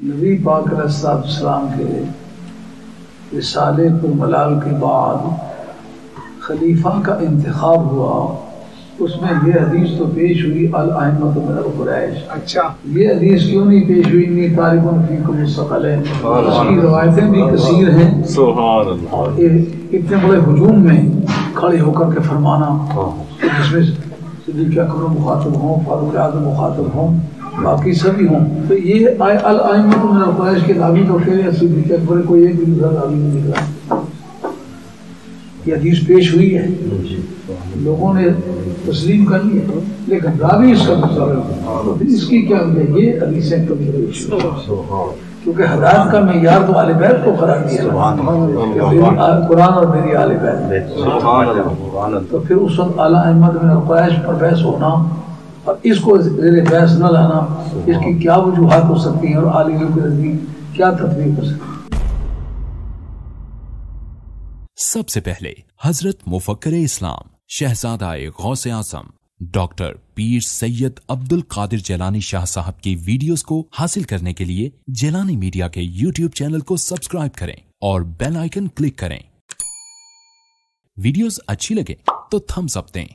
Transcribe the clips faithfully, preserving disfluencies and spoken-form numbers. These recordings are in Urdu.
نبی پاک علیہ السلام کے رسالے پر ملال کے بعد خلیفہ کا انتخاب ہوا، اس میں یہ حدیث تو پیش ہوئی الائمۃ من القریش۔ اچھا، یہ حدیث کیوں نہیں پیش ہوئی؟ انی طالب فیکم الثقلین، اس کی روایتیں بھی کثیر ہیں۔ سبحان اللہ۔ اور اتنے بڑے ہجوم میں کھڑے ہو کر کے فرمانا کہ جس میں صدیق اکبر مخاطب ہوں، فاروق اعظم مخاطب ہوں، باقی سبھی ہوں، تو یہ الائمۃ من القریش کے دعوی تو کہ صدیق اکبر کو ایک بھی دوسرا دعوی نہیں نکلا۔ یہ حدیث پیش ہوئی ہے، لوگوں نے تسلیم کر لی ہے، لیکن راوی اس کا دوسرا، اس کی کیا وجہ؟ یہ حدیثیں کبھی پیش ہوئی کیونکہ ہدایت کا معیار تو اہل بیت کو قرار دیا، قرآن اور میری اہل بیت، تو پھر اس وقت اعلیٰ احمد من القریش پر بحث ہونا اور اس کو زیر بحث نہ لانا، اس کی کیا وجوہات ہو سکتی ہیں اور عالمیوں کے نزدیک کیا تطبیق ہو سکتی ہے؟ سب سے پہلے حضرت مفکر اسلام شہزادہ غوث اعظم ڈاکٹر پیر سید عبد القادر جیلانی شاہ صاحب کی ویڈیوز کو حاصل کرنے کے لیے جیلانی میڈیا کے یوٹیوب چینل کو سبسکرائب کریں اور بیل آئیکن کلک کریں۔ ویڈیوز اچھی لگے تو تھمز اپ دیں۔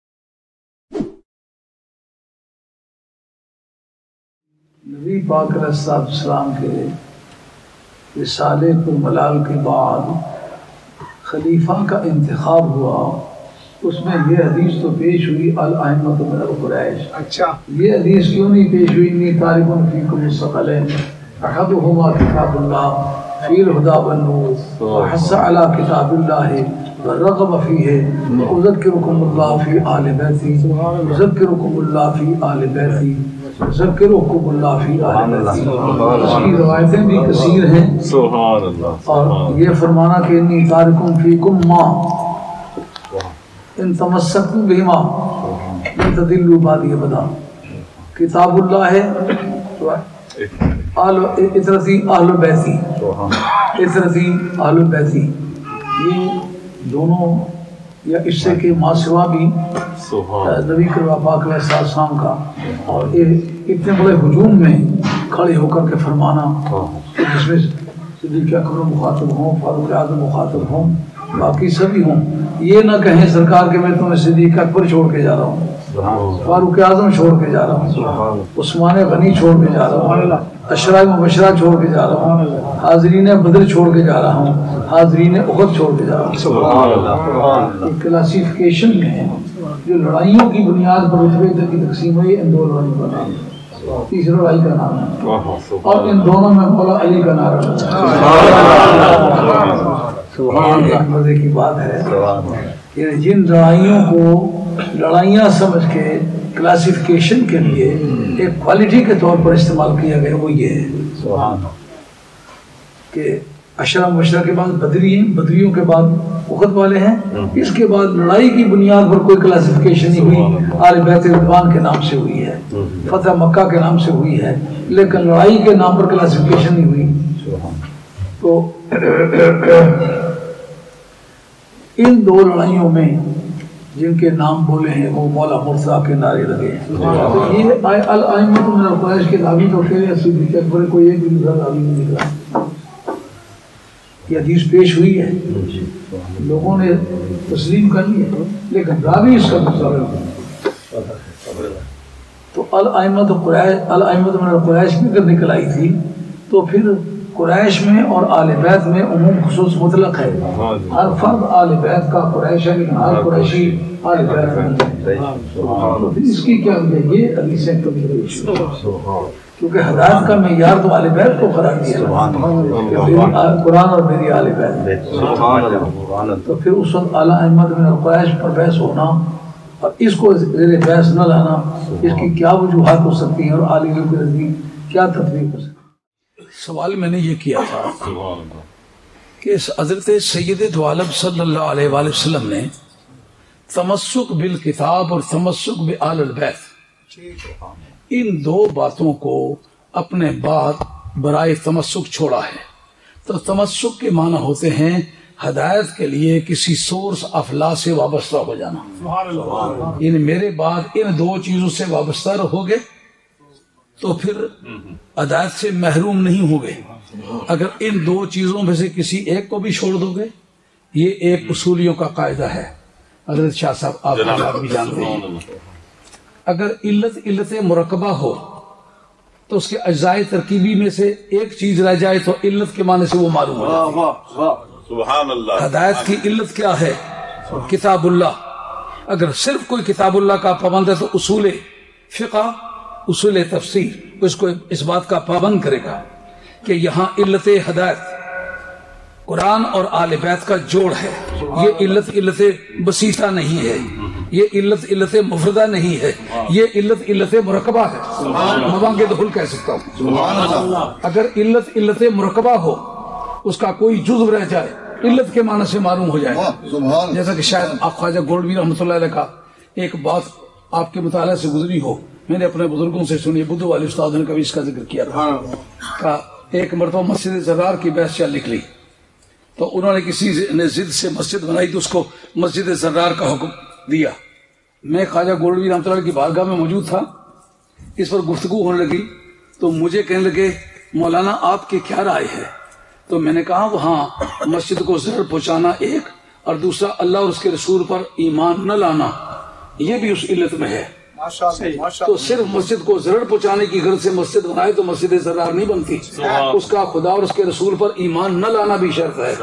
نبی پاک علیہ السلام کے رسالے پر ملال کے بعد خلیفہ کا انتخاب ہوا، اس میں یہ حدیث تو پیش ہوئی الائمۃ من القریش۔ اچھا، یہ حدیث کیوں نہیں پیش ہوئی؟ انی طالب فیکم الثقلین احدہما کتاب اللہ فی الہدی والنور وحث علی کتاب اللہ ورغب فیہ اذکرکم اللہ فی آل بیتی اذکرکم اللہ فی آل بیتی اذکرکم اللہ فی آل بیتی۔ اس کی روایتیں بھی کثیر ہیں۔ سبحان اللہ۔ اور یہ فرمانا کہ انی تارکم فیکم ما ان تمسکتم بہما لن تضلوا بعدی ابدا، کتاب اللہ ہے، اطرتی اہل بیتی، اطرتی اہل بیتی، یہ دونوں یا اس سے کہ ما سوا بھی نبی کریم پاک علیہ السلام کا، اور اتنے بڑے ہجوم میں کھڑے ہو کر کے فرمانا کہ جس میں صدیق اکبر مخاطب ہوں، فاروق اعظم مخاطب ہوں، باقی سبھی ہوں، یہ نہ کہیں سرکار کہ میں تمہیں صدیق اکبر چھوڑ کے جا رہا ہوں، فاروق اعظم چھوڑ کے جا رہا ہوں، عثمان غنی چھوڑ کے جا رہا ہوں، عشرہ مبشرہ چھوڑ کے جا رہا ہوں، حاضرین بدر چھوڑ کے جا رہا ہوں، حاضرین احد چھوڑ کے جا رہا ہوں۔ کلاسیفیکیشن میں جو لڑائیوں کی بنیاد پر رتبے کی تقسیم ہوئی، ان دو لڑائیوں کا نام ہے، تیسری لڑائی کا نام ہے، اور ان دونوں میں مولا علی کا نام ہے۔ سبحان اللہ۔ مزے کی بات ہے کہ جن لڑائیوں کو لڑائیاں سمجھ کے کلاسیفیکیشن کے لیے ایک کوالٹی کے طور پر استعمال کیا گیا، وہ یہ ہے کہ عشرہ مبشرہ کے بعد بدری ہیں، بدریوں کے بعد احد والے ہیں، اس کے بعد لڑائی کی بنیاد پر کوئی کلاسیفیکیشن نہیں ہوئی، آل بیت رضوان کے نام سے ہوئی ہے، فتح مکہ کے نام سے ہوئی ہے، لیکن لڑائی کے نام پر کلاسیفیکیشن نہیں ہوئی۔ تو ان دو لڑائیوں میں جن کے نام بولے ہیں وہ مولا مرتضیٰ کے نعرے لگے ہیں۔ یہ الائمۃ من القریش کے دعوی تو کہ صدیق اکبر کو ایک بھی دوسرا دعوی نہیں نکلا۔ یہ حدیث پیش ہوئی ہے، لوگوں نے تسلیم کر لی ہے، لیکن راوی اس کا دوسرا، تو الائمۃ قریش الائمۃ من القریش میں اگر نکل آئی تھی تو پھر قریش میں اور آل بیت میں عموم خصوص مطلق ہے، ہر فرد آل بیت کا قریش ہے، لیکن ہر قریشی آل بیت نہیں۔ اس کی کیا وجہ؟ یہ حدیثیں کبھی پیش ہوئی کیونکہ ہدایت کا معیار تو اہل بیت کو قرار دیا، قرآن اور میری اہل بیت، تو پھر اس وقت اعلیٰ احمد من القریش پر بحث ہونا اور اس کو زیر بحث نہ لانا، اس کی کیا وجوہات ہو سکتی ہیں اور عالمیوں کے نزدیک کیا تطبیق ہو سکتی ہے؟ سوال میں نے یہ کیا تھا کہ حضرت سید دو عالم صلی اللہ علیہ وآلہ وسلم نے تمسک بالکتاب اور تمسک بآل البیت، ان دو باتوں کو اپنے بعد برائے تمسک چھوڑا ہے۔ تو تمسک کے معنی ہوتے ہیں ہدایت کے لیے کسی سورس آف لا سے وابستہ ہو جانا، یعنی میرے بعد ان دو چیزوں سے وابستہ رہو گے تو پھر ہدایت سے محروم نہیں ہو گئے. اگر ان دو چیزوں میں سے کسی ایک کو بھی چھوڑ دو گے، یہ ایک اصولیوں کا قاعدہ ہے. حضرت شاہ صاحب آپ آپ بھی جانتے ہیں، اگر علت علت مرکبہ ہو تو اس کے اجزائے ترکیبی میں سے ایک چیز رہ جائے تو علت کے معنی سے وہ معلوم ہو. سبحان اللہ. ہدایت کی علت کیا ہے؟ کتاب اللہ. اگر صرف کوئی کتاب اللہ کا پابند ہے تو اصول فقہ، اصول تفسیر اس کو اس بات کا پابند کرے گا کہ یہاں علت ہدایت قرآن اور آل بیت کا جوڑ ہے. یہ علت علت بسیطہ نہیں ہے، یہ علت علت مفردہ نہیں ہے، یہ علت علت مرکبہ ہے. مبانگ دخل کہہ سکتا ہوں. اگر علت علت مرکبہ ہو، اس کا کوئی جزو رہ جائے، علت کے معنی سے معلوم ہو جائے. جیسا کہ شاید آپ خواجہ گولڈوی رحمۃ اللہ علیہ کا ایک بات آپ کے مطالعہ سے گزری ہو، میں نے اپنے بزرگوں سے سنی. بدھو والے استاد نے کبھی اس کا ذکر کیا تھا کہ ایک مرتبہ مسجد زرار کی بحث چل نکلی تو انہوں نے کسی نے ضد سے مسجد بنائی تو اس کو مسجد زرار کا حکم دیا. میں خواجہ گولڈوی رحمۃ اللہ کی بارگاہ میں موجود تھا، اس پر گفتگو ہونے لگی تو مجھے کہنے لگے مولانا آپ کی کیا رائے ہے؟ تو میں نے کہا وہاں مسجد کو ضرر پہنچانا ایک اور دوسرا اللہ اور اس کے رسول پر ایمان نہ لانا یہ بھی اس علت میں ہے. تو صرف مسجد کو ضرر پہنچانے کی غرض سے مسجد بنائے تو مسجد زرار نہیں بنتی، اس کا خدا اور اس کے رسول پر ایمان نہ لانا بھی شرط ہے.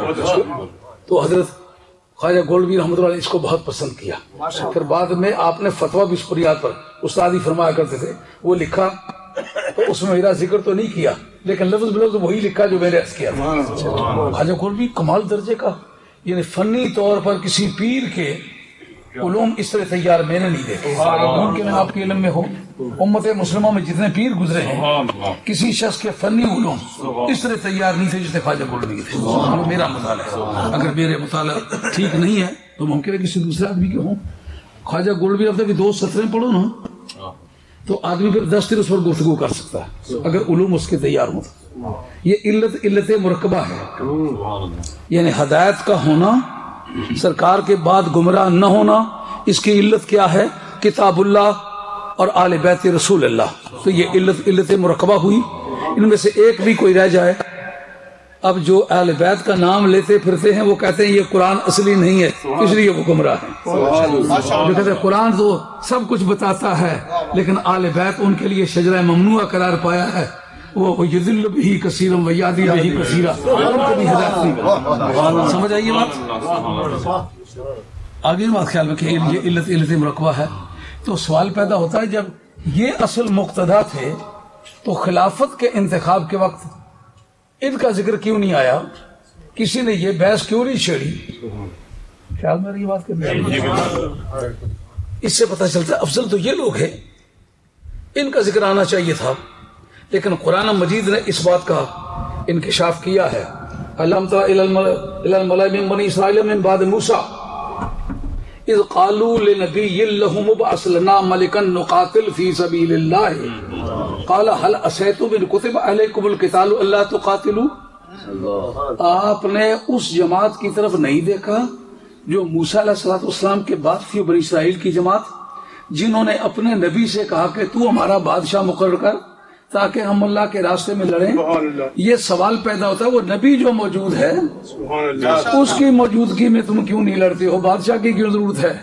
تو حضرت خواجہ گولڈوی رحمۃ اللہ علیہ اس کو بہت پسند کیا. پھر بعد میں آپ نے فتویٰ بھی اس بنیاد پر استادی فرمایا کرتے تھے، وہ لکھا تو اس میں میرا ذکر تو نہیں کیا لیکن لفظ بلفظ وہی لکھا جو میں نے عرض کیا تھا. خواجہ گولڈوی کمال درجے کا، یعنی فنی طور پر کسی پیر کے علوم اس طرح تیار میں نے نہیں دیکھے. ممکن ہے آپ کے علم میں ہو، امت مسلمہ میں جتنے پیر گزرے ہیں کسی شخص کے فنی علوم اس طرح تیار نہیں تھے جتنے خواجہ گولڈوی تھے. میرا مطالعہ ہے، اگر میرے مطالعہ ٹھیک نہیں ہے تو ممکن ہے کسی دوسرے آدمی کے ہوں. خواجہ گولڈوی اب تک دو سطریں پڑھو نا تو آدمی پھر دس دن اس پر گفتگو کر سکتا ہے اگر علوم اس کے تیار ہوں. یہ علت علت مرکبہ ہے، یعنی ہدایت کا ہونا، سرکار کے بعد گمراہ نہ ہونا، اس کی علت کیا ہے؟ کتاب اللہ اور آل بیت رسول اللہ. تو یہ علت علت مرکبہ ہوئی. ان میں سے ایک بھی کوئی رہ جائے، اب جو اہل بیت کا نام لیتے پھرتے ہیں وہ کہتے ہیں یہ قرآن اصلی نہیں ہے اس لیے وہ گمراہ ہیں. جو کہتے ہیں قرآن تو سب کچھ بتاتا ہے لیکن اہل بیت ان کے لیے شجرہ ممنوعہ قرار پایا ہے، وہ یذل بہ کثیرا و یہدی بہ کثیرا، ان کو بھی ہدایت نہیں. سمجھ آئیے بات؟ آگے بات خیال میں کہ یہ علت علت مرکبہ ہے. تو سوال پیدا ہوتا ہے جب یہ اصل مقتدا تھے تو خلافت کے انتخاب کے وقت ان کا ذکر کیوں نہیں آیا؟ کسی نے یہ بحث کیوں نہیں چھیڑی؟ خیال میں یہ بات کرتے اس سے پتہ چلتا ہے افضل تو یہ لوگ ہیں، ان کا ذکر آنا چاہیے تھا. لیکن قرآن مجید نے اس بات کا انکشاف کیا ہے. الم تر الی الملأ من بنی اسرائیل من بعد موسیٰ اذ قالوا لنبی لهم ابعث لنا ملکا نقاتل فی سبیل اللہ قال هل عصیتم ان کتب علیکم القتال الا تقاتلوا. آپ نے اس جماعت کی طرف نہیں دیکھا جو موسیٰ علیہ الصلوۃ والسلام کے بعد تھی، بنی اسرائیل کی جماعت، جنہوں نے اپنے نبی سے کہا کہ تو ہمارا بادشاہ مقرر کر تاکہ ہم اللہ کے راستے میں لڑیں. یہ سوال پیدا ہوتا ہے وہ نبی جو موجود ہے اس کی موجودگی میں تم کیوں نہیں لڑتے ہو؟ بادشاہ کی کیوں ضرورت ہے؟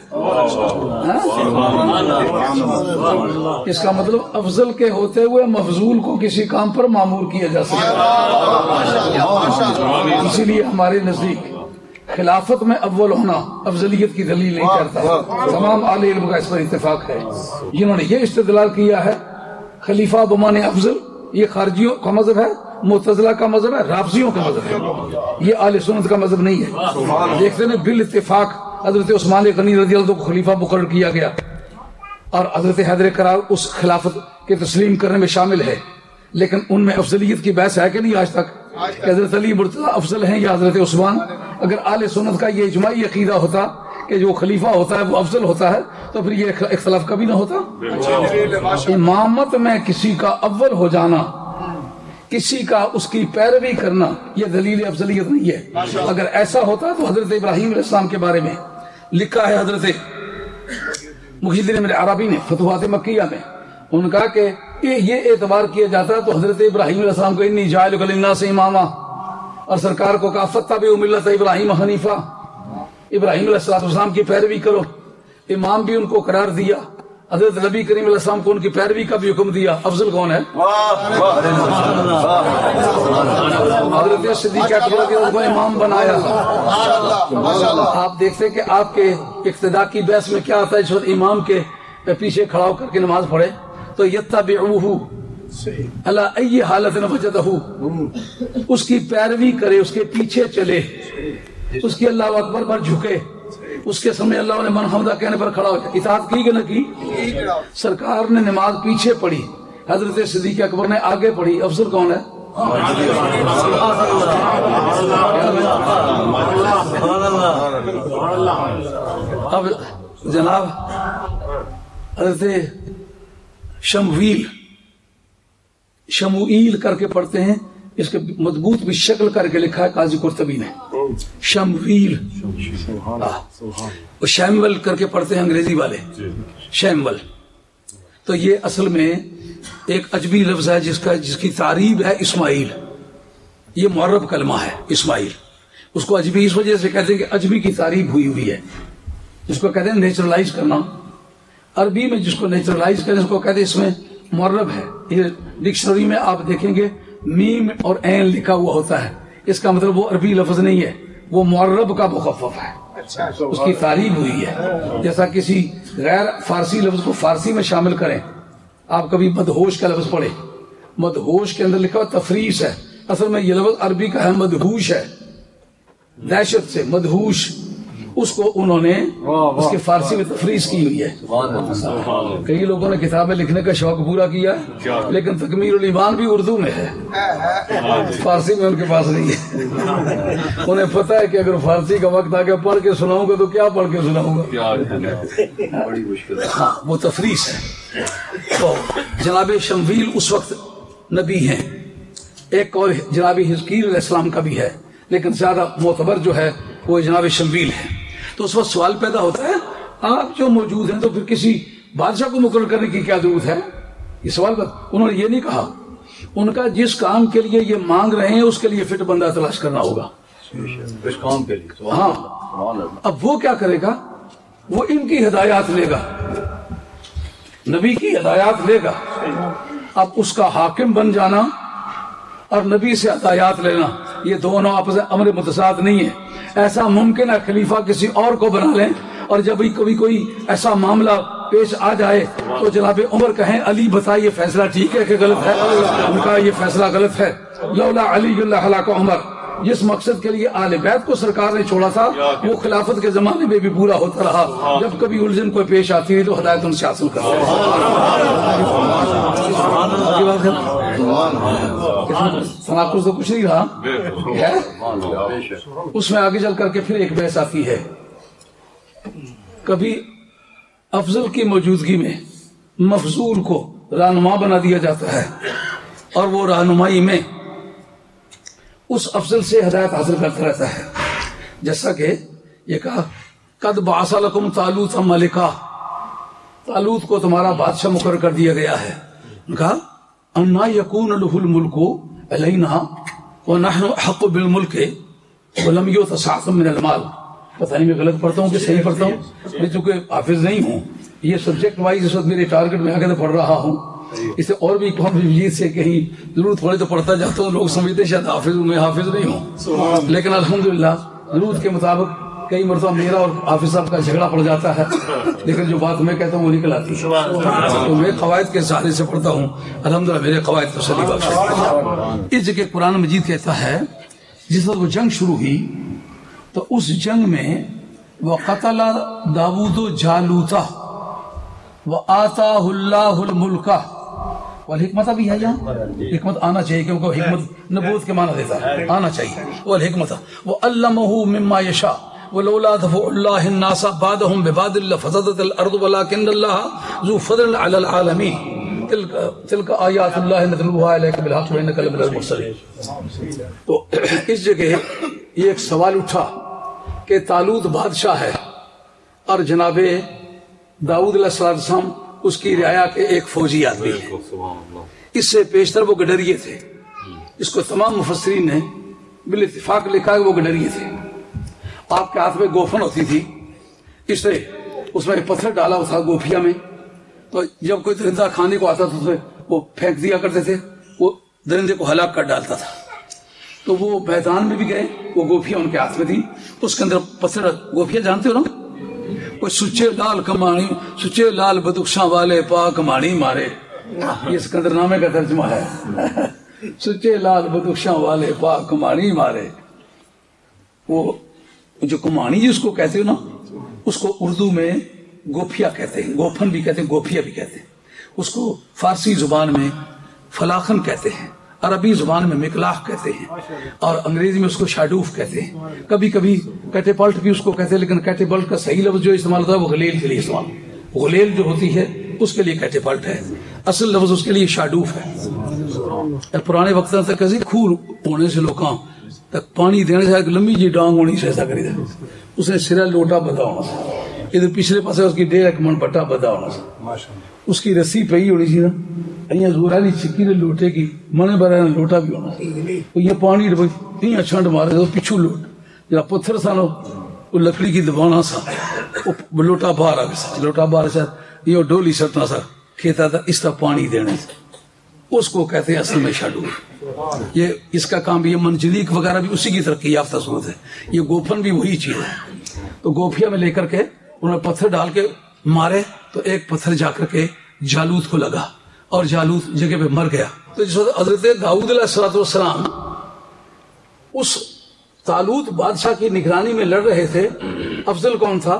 اس کا مطلب افضل کے ہوتے ہوئے مفضول کو کسی کام پر معمور کیا جا سکتا ہے. اسی لیے ہمارے نزدیک خلافت میں اول ہونا افضلیت کی دلیل نہیں کرتا. تمام اہل علم کا اس پر اتفاق ہے. جنہوں نے یہ استدلال کیا ہے خلیفہ بمانے افضل، یہ خارجیوں کا مذہب ہے، معتزلہ کا مذہب ہے، رافضیوں کا مذہب ہے، یہ اہل سنت کا مذہب نہیں ہے. دیکھتے ہیں بال اتفاق حضرت عثمان غنی رضی اللہ عنہ کو خلیفہ مقرر کیا گیا اور حضرت حیدر کرار اس خلافت کے تسلیم کرنے میں شامل ہے. لیکن ان میں افضلیت کی بحث ہے کہ نہیں آج تک کہ حضرت علی مرتضی افضل ہیں یا حضرت عثمان؟ اگر اہل سنت کا یہ اجماعی عقیدہ ہوتا کہ جو خلیفہ ہوتا ہے وہ افضل ہوتا ہے تو پھر یہ اختلاف کبھی نہ ہوتا. امامت میں کسی کا اول ہو جانا، کسی کا اس کی پیروی کرنا، یہ دلیل افضلیت نہیں ہے. اگر ایسا ہوتا تو حضرت ابراہیم علیہ السلام کے بارے میں لکھا ہے حضرت محی الدین ابن عربی نے فتوحات مکیہ میں، انہوں نے کہا کہ یہ اعتبار کیا جاتا ہے تو حضرت ابراہیم علیہ السلام کو انی جاعلک للناس اماما، اور سرکار کو کہا فاتبعوا ملت ابراہیم حنیفا، ابراہیم علیہ السلام کی پیروی کرو، امام بھی ان کو قرار دیا، حضرت نبی کریم علیہ السلام کو ان کی پیروی کا بھی حکم دیا۔ افضل کون ہے؟ حضرت صدیق اکبر کو امام بنایا۔ آپ دیکھتے کہ آپ کے اقتداء کی بحث میں کیا آتا ہے، جو امام کے پیچھے کھڑا ہو کر کے نماز پڑھے تو یتبعوہ علی ای حالت وجدہ، اس کی پیروی کرے، اس کے پیچھے چلے، اس کی اللہ اکبر پر جھکے، اس کے سامنے اللہ نے من حمدہ کہنے پر کھڑا ہو جائے۔ اطاعت کی کہ نہ کی؟ سرکار نے نماز پیچھے پڑھی، حضرت صدیق اکبر نے آگے پڑھی۔ افضل کون ہے؟ اب جناب حضرت شمویل شموئیل کر کے پڑھتے ہیں، اس کے مضبوط بھی شکل کر کے لکھا ہے قاضی قرطبی نے، شمویل، وہ شیمول کر کے پڑھتے ہیں انگریزی والے، شیمول۔ تو یہ اصل میں ایک عجبی لفظ ہے جس کا جس کی تعریب ہے اسماعیل، یہ معرب کلمہ ہے اسماعیل، اس کو عجبی اس وجہ سے کہتے ہیں کہ عجبی کی تعریب ہوئی ہوئی ہے، جس کو کہتے ہیں نیچرلائز کرنا، عربی میں جس کو نیچرلائز کریں اس کو کہتے ہیں، اس میں معرب ہے۔ یہ ڈکشنری میں آپ دیکھیں گے میم اور عین لکھا ہوا ہوتا ہے، اس کا مطلب وہ عربی لفظ نہیں ہے، وہ معرب کا مخفف ہے، اس کی تعریب ہوئی ہے۔ جیسا کسی غیر فارسی لفظ کو فارسی میں شامل کریں، آپ کبھی مدہوش کا لفظ پڑھیں، مدہوش کے اندر لکھا ہوا تفریس ہے، اصل میں یہ لفظ عربی کا ہے مدہوش ہے، دہشت سے مدہوش، اس کو انہوں نے اس کے فارسی میں تفریس کی ہوئی ہے۔ کئی لوگوں نے کتابیں لکھنے کا شوق پورا کیا لیکن تکمیل الایمان بھی اردو میں ہے، فارسی میں ان کے پاس نہیں ہے۔ انہیں پتہ ہے کہ اگر فارسی کا وقت آ کے پڑھ کے سناؤں گا تو کیا پڑھ کے سناؤں گا، ہاں وہ تفریس ہے۔ تو جناب شمویل اس وقت نبی ہیں، ایک اور جناب حزقیل علیہ السلام کا بھی ہے، لیکن زیادہ معتبر جو ہے وہ جناب شمویل ہے۔ تو اس وقت سوال پیدا ہوتا ہے آپ جو موجود ہیں تو پھر کسی بادشاہ کو مقرر کرنے کی کیا ضرورت ہے؟ یہ سوال پر انہوں نے یہ نہیں کہا، ان کا جس کام کے لیے یہ مانگ رہے ہیں اس کے لیے فٹ بندہ تلاش کرنا ہوگا، اس کام کے لیے۔ ہاں اب وہ کیا کرے گا، وہ ان کی ہدایات لے گا، نبی کی ہدایات لے گا۔ اب اس کا حاکم بن جانا اور نبی سے ہدایات لینا یہ دونوں آپس میں امر متضاد نہیں ہے۔ ایسا ممکن ہے خلیفہ کسی اور کو بنا لیں اور جب بھی کبھی کوئی ایسا معاملہ پیش آ جائے تو جناب عمر کہیں علی بتائیے فیصلہ ٹھیک ہے کہ غلط ہے، ان کا یہ فیصلہ غلط ہے۔ لولا علی اللہ ہلاک عمر، جس مقصد کے لیے آل بیت کو سرکار نے چھوڑا تھا وہ خلافت کے زمانے میں بھی پورا ہوتا رہا، جب کبھی الجھن کوئی پیش آتی ہے تو ہدایت ان سے حاصل کرتے ہیں۔ تناقض تو کچھ نہیں رہا ہے۔ اس میں آگے چل کر کے پھر ایک بحث آتی ہے، کبھی افضل کی موجودگی میں مفضول کو رہنما بنا دیا جاتا ہے اور وہ رہنمائی میں اس افضل سے ہدایت حاصل کرتا رہتا ہے، جیسا کہ یہ کہا قد بعث لکم طالوت ملکا، طالوت کو تمہارا بادشاہ مقرر کر دیا گیا ہے۔ کہا انا یکون لہ الملک علینا ونحن احق بالملک ولم یؤت سعۃ من المال۔ پتہ نہیں میں غلط پڑھتا ہوں کہ صحیح پڑھتا ہوں، میں چونکہ حافظ نہیں ہوں، یہ سبجیکٹ وائز اس وقت میرے ٹارگٹ میں آگے پڑھ رہا ہوں، اسے اور بھی قوم مجید سے کہیں ضرورت پڑے تو پڑھتا جاتا ہوں، لوگ سمجھتے شاید حافظ ہوں، میں حافظ نہیں ہوں، لیکن الحمدللہ ضرورت کے مطابق کئی مرتبہ میرا اور حافظ صاحب کا جھگڑا پڑ جاتا ہے، لیکن جو بات میں کہتا ہوں وہ نکل آتی ہے، تو میں قواعد کے سہارے سے پڑھتا ہوں، الحمدللہ میرے قواعد تسلی بخش ہیں۔ اس جگہ قرآن مجید کہتا ہے جس وقت وہ جنگ شروع ہوئی تو اس جنگ میں وَقَتَلَ دَاوُودُ جَالُوتَ وَآتَاهُ اللَّهُ الْمُلْكَ والحکمت بھی ہے یہاں، حکمت آنا چاہیے کیونکہ حکمت نبوت کے معنی دیتا ہے، آنا چاہیے، والحکمت وَعَلَّمَهُ مِمَّا يَشَاءُ وَلَوْلَا دَفْعُ اللَّهِ النَّاسَ بَعْضَهُم بِبَعْضٍ لَفَسَدَتِ الْأَرْضُ وَلَكِنَّ اللَّهَ ذُو فَضْلٍ عَلَى الْعَالَمِينَ تِلْكَ آیات اللہ نَتْلُوهَا عَلَيْكَ بِالْحَقِّ وَإِنَّكَ لَمِنَ الْمُرْسَلِينَ۔ تو اس جگہ یہ ایک سوال اٹھا کہ طالوت بادشاہ ہے اور جناب داؤد علیہ السلام اس کی رعایا کے ایک فوجی آدمی ہے. اس سے پیشتر وہ گڈریے تھے. اس کو تمام مفسرین نے بالاتفاق لکھا کہ وہ گڈریے تھے. آپ کے ہاتھ میں گوفن ہوتی تھی، اس نے اس میں پتھر ڈالا ہوا تھا گوفیا میں، تو جب کوئی درندہ کھانے کو آتا تھا وہ پھینک دیا کرتے تھے، وہ درندے کو ہلاک کر ڈالتا تھا. تو وہ میدان میں بھی گئے، وہ گوفیا ان کے ہاتھ میں تھی، اس کے اندر پتھر. گوفیا جانتے ہو نا؟ کوئی سچے لال کمانی سچے لال بدخشاں والے پا کمانی مارے، یہ سکندر نامے کا ترجمہ ہے. سچے لال بدخشاں والے پا کمانی مارے. وہ جو کمانی جس کو کہتے ہو نا، اس کو اردو میں گوفیا کہتے ہیں، گوفن بھی کہتے ہیں، گوفیا بھی کہتے ہیں. اس کو فارسی زبان میں فلاخن کہتے ہیں، عربی زبان میں مکلاخ کہتے ہیں، اور انگریزی میں اس کو شاڈوف کہتے ہیں. کبھی کبھی کیٹیپلٹ بھی اس کو کہتے ہیں، لیکن کیٹیپلٹ کا صحیح لفظ جو استعمال ہوتا ہے وہ غلیل کے لیے استعمال. غلیل جو ہوتی ہے اس کے لیے کیٹیپلٹ ہے، اصل لفظ اس کے لیے شاڈوف ہے. پرانے وقت تک کسی کھور ہونے سے لوکاں تک پانی دینے سے ایک لمبی جی ڈانگ ہونی سے ایسا کری تھا. اس نے سرا لوٹا بدا ہونا تھا، ادھر پچھلے پاسے اس کی ڈیڑھ ایک من بٹا بدا ہونا تھا. اس کی رسی پئی ہونی سی نا، અહીંયા زورانی چکی نے لوٹے کی منے برا لوٹا بھی ہونا. یہ پانی یہ چھنڈ مارے تو پچھو لوٹ جا پتھر سا وہ لکڑی کی دبانا سا وہ لوٹا باہر آ گیا. لوٹا باہر سا یہ ڈولی سٹنا سا کھیتا تھا اس طرح پانی دینے سے، اس کو کہتے ہیں اصل میں شاڈو. یہ اس کا کام یہ منجلیک وغیرہ بھی اسی کی ترقی یافتہ صورت ہے. یہ گوفن بھی وہی چیز ہے. تو گوفیا میں لے کر کے انہوں نے پتھر ڈال کے مارے تو ایک پتھر جا کر کے جالوت کو لگا اور جالوت جگہ پہ مر گیا. تو جس وقت حضرت داؤد علیہ الصلوۃ والسلام اس طالوت بادشاہ کی نگرانی میں لڑ رہے تھے، افضل کون تھا؟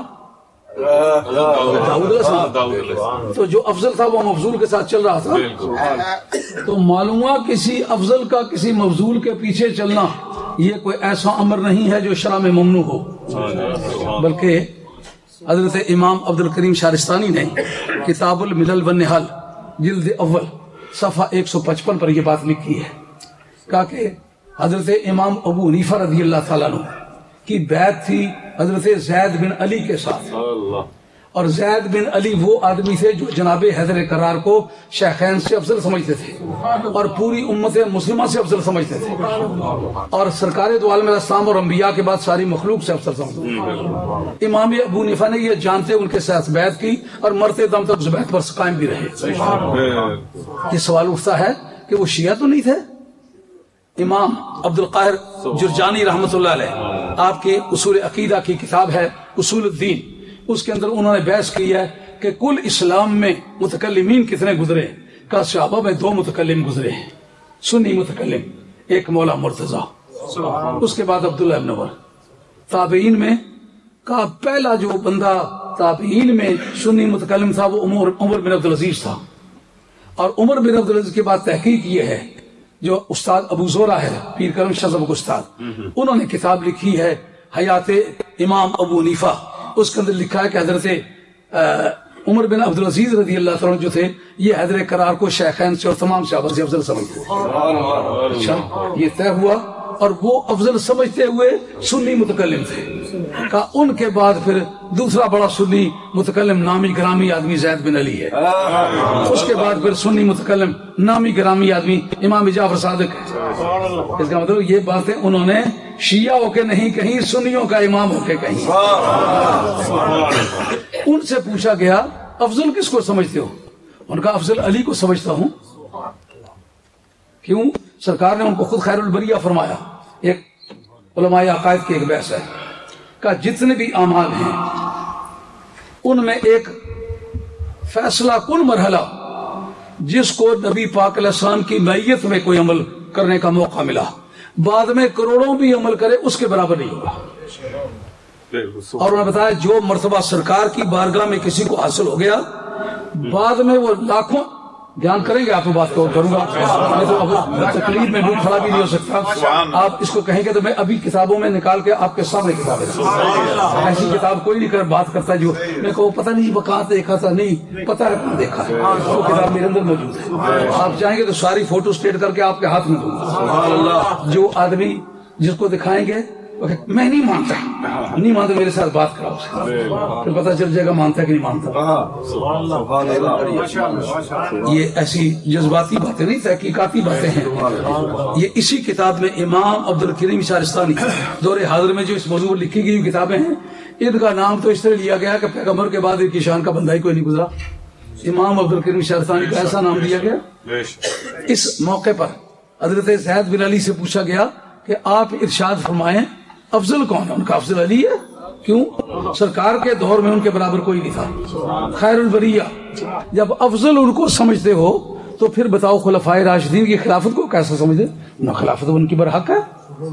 داؤد علیہ السلام. تو جو افضل تھا وہ مفضول کے ساتھ چل رہا تھا. تو معلوم ہوا کسی افضل کا کسی مفضول کے پیچھے چلنا یہ کوئی ایسا امر نہیں ہے جو شرع میں ممنوع ہو، بلکہ حضرت امام عبد الکریم شارستانی نے کتاب الملل والنحل جلد اول صفحہ ایک سو پچپن پر یہ بات لکھی ہے، کہا کہ حضرت امام ابو حنیفہ رضی اللہ تعالیٰ عنہ کی بیعت تھی حضرت زید بن علی کے ساتھ. اور زید بن علی وہ آدمی تھے جو جناب حیدر کرار کو شیخین سے افضل سمجھتے تھے اور پوری امت مسلمہ سے افضل سمجھتے تھے، اور سرکار دو عالم الاسلام اور انبیاء کے بعد ساری مخلوق سے افضل سمجھتے تھے. امام ابو حنیفہ نے یہ جانتے ان کے ساتھ بیعت کی اور مرتے دم تک اس بیعت پر قائم بھی رہے. یہ سوال اٹھتا ہے کہ وہ شیعہ تو نہیں تھے؟ امام عبد القاہر جرجانی رحمۃ اللہ علیہ، آپ کے اصول عقیدہ کی کتاب ہے اصول الدین، اس کے اندر انہوں نے بحث کی ہے کہ کل اسلام میں متکلمین کتنے گزرے. کا صحابہ میں دو متکلم گزرے ہیں، سنی متکلم، ایک مولا مرتضیٰ، اس کے بعد عبداللہ ابن عمر. تابعین میں کا پہلا جو بندہ تابعین میں سنی متکلم تھا وہ عمر عمر بن عبدالعزیز تھا. اور عمر بن عبدالعزیز کے بعد تحقیق یہ ہے جو استاد ابو زورہ ہے، پیر کرم شاہ صاحب استاد، انہوں نے کتاب لکھی ہے حیات امام ابو حنیفہ. اس کے اندر لکھا ہے کہ حضرت عمر بن عبدالعزیز رضی اللہ تعالیٰ جو تھے یہ حیدر کرار کو شیخین سے اور تمام صحابہ سے افضل سمجھتے تھے. اچھا یہ طے ہوا، اور وہ افضل سمجھتے ہوئے سنی متکلم تھے. کہا ان کے بعد پھر دوسرا بڑا سنی متکلم نامی گرامی آدمی زید بن علی ہے. اس کے بعد پھر سنی متکلم نامی گرامی آدمی امام جعفر صادق ہے. اس کا مطلب یہ باتیں انہوں نے شیعہ ہو کے نہیں کہیں، سنیوں کا امام ہو کے کہیں. ان سے پوچھا گیا افضل کس کو سمجھتے ہو؟ ان کا افضل علی کو سمجھتا ہوں. کیوں؟ سرکار نے ان کو خود خیر البریہ فرمایا. ایک علماء عقائد کی ایک بحث ہے کہ جتنے بھی اعمال ہیں ان میں ایک فیصلہ کن مرحلہ جس کو نبی پاک علیہ السلام کی معیت میں کوئی عمل کرنے کا موقع ملا، بعد میں کروڑوں بھی عمل کرے اس کے برابر نہیں ہوگا. اور انہوں نے بتایا جو مرتبہ سرکار کی بارگاہ میں کسی کو حاصل ہو گیا، بعد میں وہ لاکھوں دھیان کریں گے. آپ کو بات کروں گا، میں تو تقریر میں بھی کھڑا بھی نہیں ہو سکتا. آپ اس کو کہیں گے تو میں ابھی کتابوں میں نکال کے آپ کے سامنے کتابیں، ایسی کتاب کوئی نہیں کر بات کرتا جو میں کہوں پتہ نہیں وہ کہاں دیکھا تھا، نہیں پتہ ہے کہاں دیکھا ہے. وہ کتاب میرے اندر موجود ہے. آپ چاہیں گے تو ساری فوٹو اسٹیٹ کر کے آپ کے ہاتھ میں دوں گا. جو آدمی جس کو دکھائیں گے میں نہیں مانتا، نہیں مانتا، میرے ساتھ بات کراؤ سے، پھر پتہ چل جائے گا مانتا کہ نہیں مانتا۔ یہ ایسی جذباتی باتیں نہیں، تحقیقاتی باتیں ہیں۔ یہ اسی کتاب میں امام عبد الکریم شارستانی دور حاضر میں جو اس موضوع پر لکھی گئی کتابیں ہیں، ان کا نام تو اس طرح لیا گیا کہ پیغمبر کے بعد ان کی شان کا بندہ ہی کوئی نہیں گزرا۔ امام عبد الکریم شارستانی کا ایسا نام دیا گیا۔ اس موقع پر حضرت زید بن علی سے پوچھا گیا کہ آپ ارشاد فرمائیں افضل کون ہے؟ ان کا افضل علی ہے۔ کیوں؟ سرکار کے دور میں ان کے برابر کوئی نہیں تھا، خیر البریہ۔ جب افضل ان کو سمجھتے ہو تو پھر بتاؤ خلفائے راشدین کی خلافت کو کیسا سمجھتے؟ نہ خلافت ان کی برحق ہے،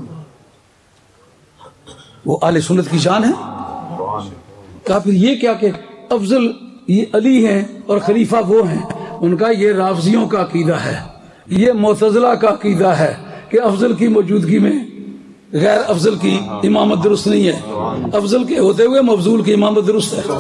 وہ اہل سنت کی شان ہے۔ کہا پھر یہ کیا کہ افضل یہ علی ہیں اور خلیفہ وہ ہیں؟ ان کا یہ رافضیوں کا عقیدہ ہے، یہ معتزلہ کا عقیدہ ہے کہ افضل کی موجودگی میں غیر افضل کی امامت درست نہیں ہے، افضل کے ہوتے ہوئے مفضول کی امامت درست ہے۔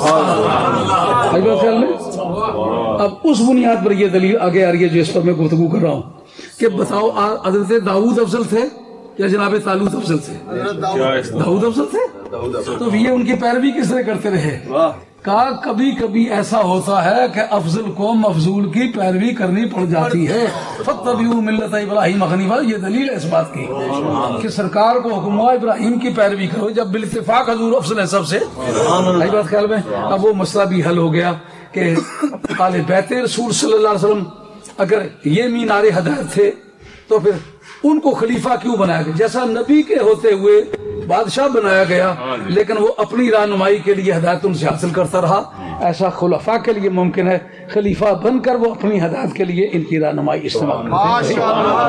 اب اس بنیاد پر یہ دلیل آگے آ رہی ہے جو اس پر میں گفتگو کر رہا ہوں کہ بتاؤ حضرت داؤد افضل تھے یا جناب طالوت افضل تھے؟ داؤد افضل تھے۔ تو یہ ان کی پیروی کس طرح کرتے رہے؟ کہا کبھی کبھی ایسا ہوتا ہے کہ افضل کو مفضول کی پیروی کرنی پڑ جاتی ہے، فاتبعوا ملت ابراہیم حنیفا۔ یہ دلیل ہے اس بات کی کہ سرکار کو حکم ہوا ابراہیم کی پیروی کرو، جب بالاتفاق حضور افضل ہے سب سے۔ آئی بات خیال میں؟ اب وہ مسئلہ بھی حل ہو گیا کہ آل بیت رسول صلی اللہ علیہ وسلم اگر یہ مینار ہدایت تھے تو پھر ان کو خلیفہ کیوں بنایا گیا؟ جیسا نبی کے ہوتے ہوئے بادشاہ بنایا گیا لیکن وہ اپنی رہنمائی کے لیے ہدایت ان سے حاصل کرتا رہا، ایسا خلفاء کے لیے ممکن ہے خلیفہ بن کر وہ اپنی ہدایت کے لیے ان کی رہنمائی استعمال کرتے ہیں۔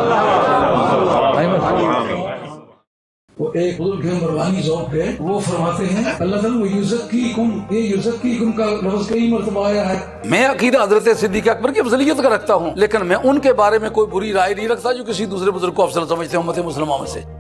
وہ ایک بزرگ ہیں مروانی ذوق کے، وہ فرماتے ہیں اللہ تعالیٰ یزکیکم، یہ یزکیکم کا لفظ کئی مرتبہ آیا ہے۔ میں عقیدہ حضرت صدیق اکبر کی افضلیت کا رکھتا ہوں لیکن میں ان کے بارے میں کوئی بری رائے نہیں رکھتا جو کسی دوسرے بزرگ کو افضل سمجھتے ہیں امت مسلمہ میں سے۔